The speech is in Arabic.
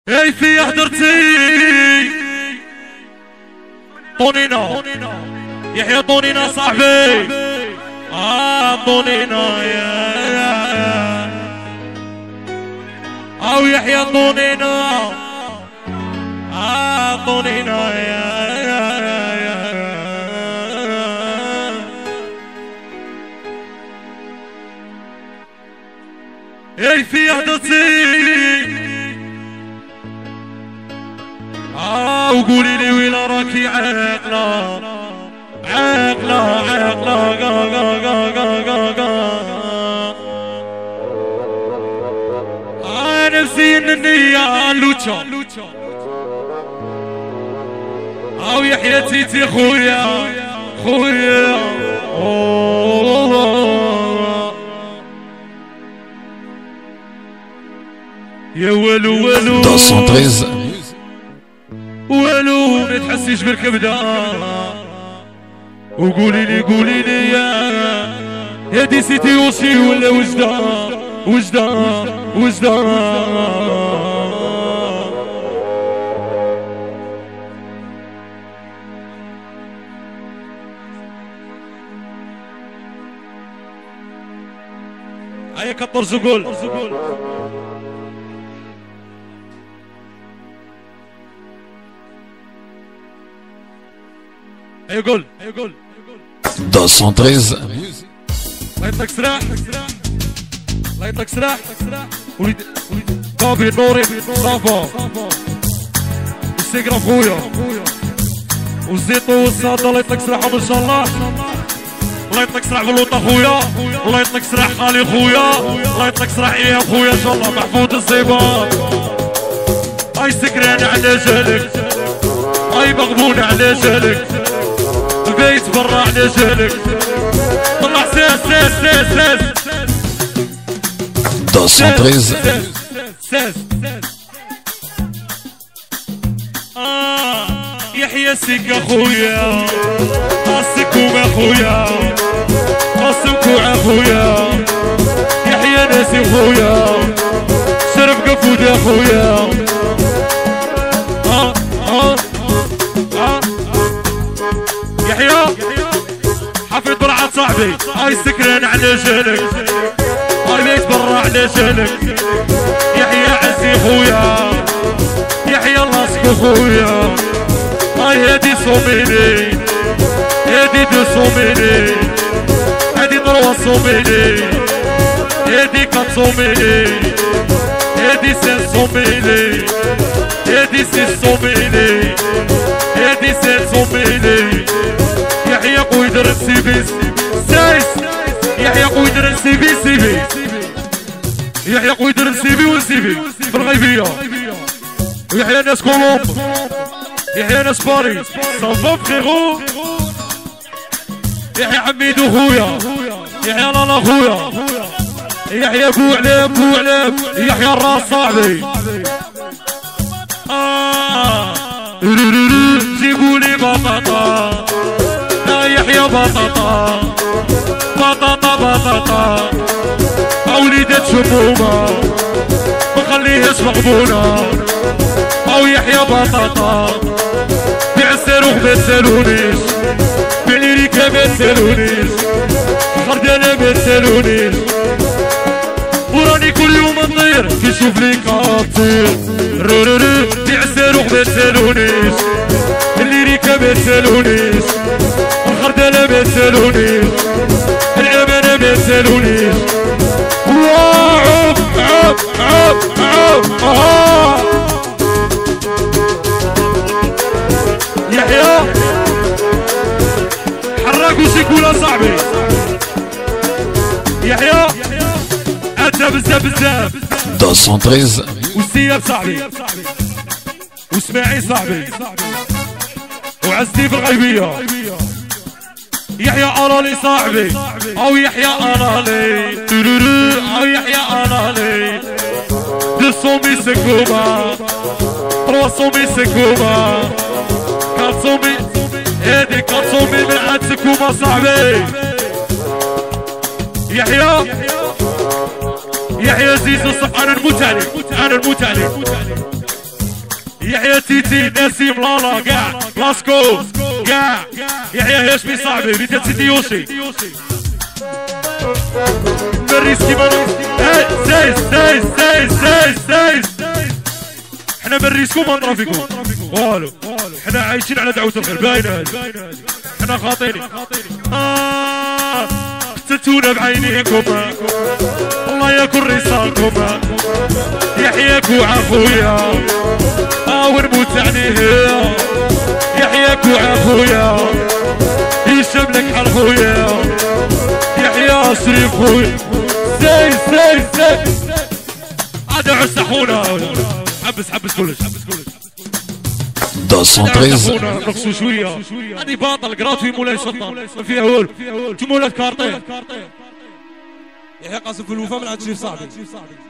اي في حضرتي طونينا يحيى طونينا صاحبي طونينا يا او يحيى طونينا طونينا اي في حضرتي وقولي لي وين راكي عاقلة عاقلة نفسي النية لوتشا او يحيى تيتي خويا يا والو 213 والو ما تحسيش بالكبده وقولي لي يا دي سيتي وشي ولا وجده هيا كبر زقول يقول 213 الله يطلق سلاح الله يطلق سلاح وليد طابي نوري صافا السيقرا خويا والزيتو والصاده الله يطلق سلاحهم ان شاء الله. الله يطلق سلاح بلوطه خويا الله يطلق سلاح خالي خويا الله يطلق سلاح اياه خويا ان شاء الله. محفوظ الزيبان هاي سكران على جالك هاي مغبون على جالك البيت برا على جالك طلع ساس 213 يحيى سيك اخويا خاصكم اخويا خاصكم اخويا يحيى ناسي اخويا شرف قفود اخويا يحيى حفظ برعة صاحبي هاي سكران على جالك هاي بيت برا على جالك يحيى عزي خويا يحيى لاسك خويا هاي هادي صوميني هادي دو صوميني هادي دروا صوميني هادي كات صوميني هادي سين صوميني هادي سين صوميني هادي سين صوميني يحيى قويدر السيبي سايس يحيى قويدر السيبي يحيى قويدر السيبي والسيبي في الغيبية ويحيى ناس كولومب يحيى ناس باريس صافا فخيغو يحيى حميدو خويا يحيى لالا خويا يحيى بوعلام يحيى الراس صاحبي جيبولي بطاطا لا يحيى بطاطا وليدات شمومة مخليهاش مغبونة او يحيى بطاطا بيع الصاروخ ما تسالونيش بيع ليريكا ما تسالونيش خردانة ما تسالونيش وراني كل يوم نطير كي نشوف ليك طير بيع الصاروخ ما تسالونيش الليريكا ما تسالونيش الخردانة ما تسالونيش الأمانة ما تسالونيش يحيى حراك وسيكولا صاحبي يحيى أتى بزاف 213 والسياب صاحبي واسماعيل صاحبي وعزتي في الغيبية يحيى أرالي صاحبي أو يحيى أرالي أو يحيى أرالي 200 سكومة 300 سكومة 400 هادي 400 من عند سكومة صاحبي يحيى زيزو أنا المتعلي يحيى تيتي نسيم لالا كاع لاسكو كاع يحيى هاشمي صاحبي ريتات سيدي يوشي مريس كيما سايس حنا مريسكم ما نضرب فيكم والو حنا عايشين على دعوة الخير باينة حنا خاطيني قتلتونا بعينيكم الله يكون رسالكم يحياك وعافويا ونموت عليه يحياك وعافويا هشام لك حال خويا يحيى شريف خويا ساي عاد عسحونا حبس كلش 213 نقصوا شويه هذه باطل قراتوي مولاي سلطان ما فيها هول انتم ولاد كارطين يحيى قاسم في الوفا من عند شريف صاحبي